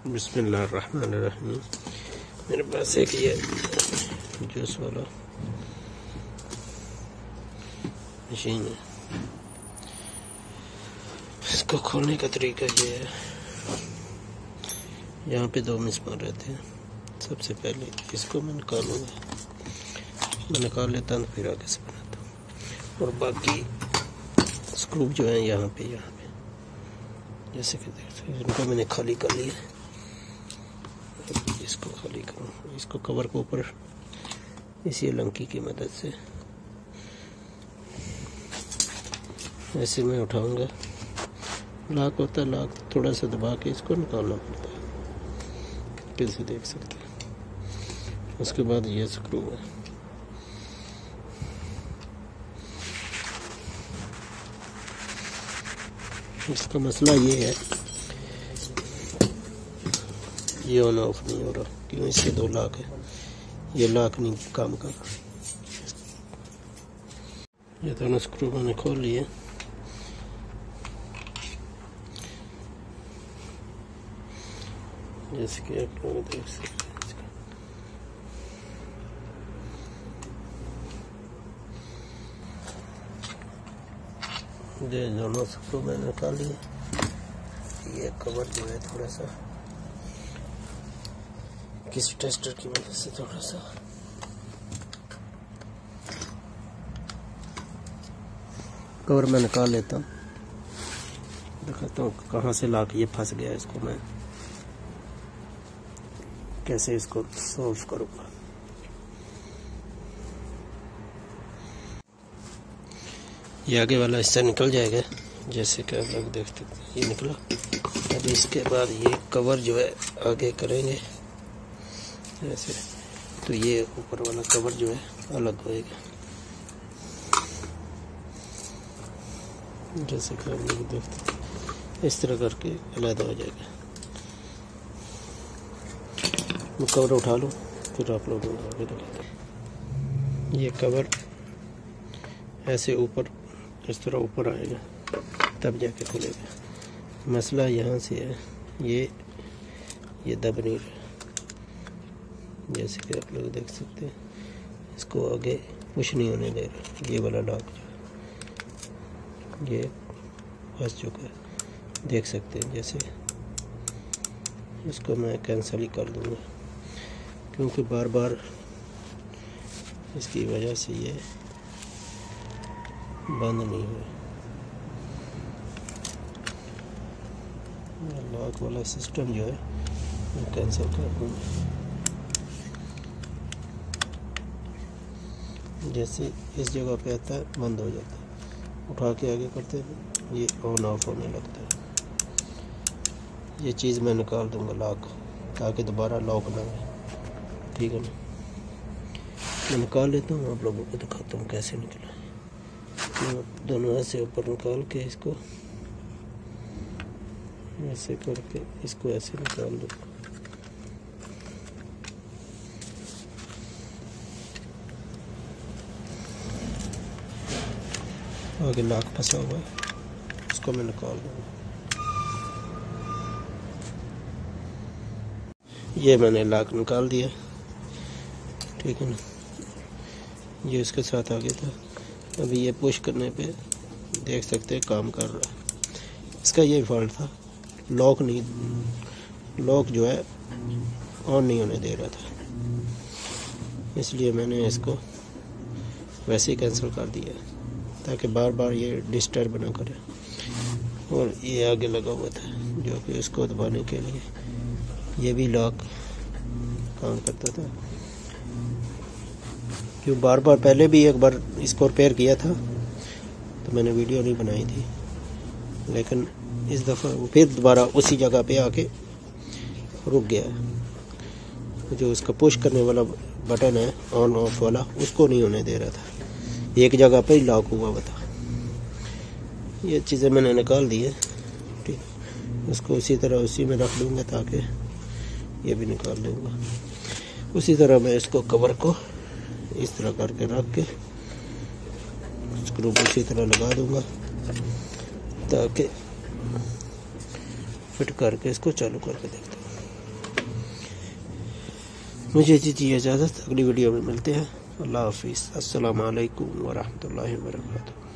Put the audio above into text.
बिस्मिल्लाहिर्रहमानिर्रहीम। मेरे पास एक ये जूस वाला मशीन है। इसको खोलने का तरीका ये है, यहाँ पे 2 मिसमार रहते हैं। सबसे पहले इसको मैं निकालूंगा, मैं निकाल लेता हूँ फिर आगे से बनाता हूँ। और बाकी स्क्रू जो है यहाँ पे जैसे कि देख सकते हैं, इनको मैंने खाली कर लिया। इसको खाली करूँ, इसको कवर के ऊपर इसी लंकी की मदद से ऐसे मैं उठाऊंगा। लॉक होता है, लॉक थोड़ा सा दबा के इसको निकालना पड़ता है, कैसे देख सकते हैं। उसके बाद ये स्क्रू है, इसका मसला ये है, ये ऑन ऑफ नहीं हो रहा। क्यों? इसके 2 लॉक है, ये लॉक नहीं काम कर रहा। ये दोनों स्क्रू मैंने खोल लिए। जैसे कि आप लोग देख सकते हैं, ये दोनों स्क्रू मैंने निकाल लिए। ये कवर जो है थोड़ा सा किसी टेस्टर की मदद से थोड़ा सा कवर मैं निकाल लेता हूँ, दिखाता हूँ कहाँ से लॉक ये फंस गया। इसको मैं कैसे इसको सॉल्व करूँगा। ये आगे वाला हिस्सा निकल जाएगा, जैसे कि आप लोग देख सकते हैं, ये निकला। अब इसके बाद ये कवर जो है आगे करेंगे ऐसे, तो ये ऊपर वाला कवर जो है अलग होएगा। जैसे कि आप लोग देखते हैं, इस तरह करके अलग हो जाएगा। मैं कवर उठा लूँ फिर आप लोग आगे देखेंगे। ये कवर ऐसे ऊपर इस तरह ऊपर आएगा, तब जाके खुलेगा। मसला यहाँ से है, ये दब नहीं रहा। जैसे कि आप लोग देख सकते हैं, इसको आगे पुश नहीं होने दे रहा। ये वाला लॉक जो ये फंस चुका है, देख सकते हैं। जैसे इसको मैं कैंसिल ही कर दूँगा, क्योंकि बार बार इसकी वजह से ये बंद नहीं हुआ। लॉक वाला सिस्टम जो है मैं कैंसिल कर दूँगा। जैसे इस जगह पे आता है बंद हो जाता है, उठा के आगे करते हैं ये ऑन ऑफ होने लगता है। ये चीज़ मैं निकाल दूँगा लॉक, ताकि दोबारा लॉक ना आए, ठीक है ना। मैं निकाल लेता हूँ, आप लोगों को दिखाता हूँ कैसे निकला। दोनों ऐसे ऊपर निकाल के इसको ऐसे करके इसको ऐसे निकाल दो। आगे लॉक फंसा हुआ है, इसको मैं निकाल दूँगा। ये मैंने लॉक निकाल दिया, ठीक है ना। ये इसके साथ आगे था। अभी ये पुश करने पे देख सकते हैं काम कर रहा है। इसका ये फॉल्ट था, लॉक जो है ऑन नहीं होने दे रहा था, इसलिए मैंने इसको वैसे ही कैंसिल कर दिया, ताकि बार बार ये डिस्टर्ब ना करे। और ये आगे लगा हुआ था, जो कि इसको दबाने के लिए ये भी लॉक काम करता था। क्यों बार बार पहले भी एक बार इसको रिपेयर किया था, तो मैंने वीडियो नहीं बनाई थी, लेकिन इस दफ़ा वो फिर दोबारा उसी जगह पे आके रुक गया। जो उसका पुश करने वाला बटन है ऑन ऑफ वाला, उसको नहीं होने दे रहा था, एक जगह पे ही लॉक हुआ हुआ था। ये चीज़ें मैंने निकाल दी है, ठीक। इसको उसी तरह उसी में रख दूँगा, ताकि ये भी निकाल दूँगा। उसी तरह मैं इसको कवर को इस तरह करके रख के स्क्रू उसी तरह लगा दूँगा, ताकि फिट करके इसको चालू करके देखते हैं। मुझे दीजिए इजाज़त, अगली वीडियो में मिलते हैं। अल्लाह हाफिज़। अस्सलामु अलैकुम वरहमतुल्लाहि वबरकातुहू।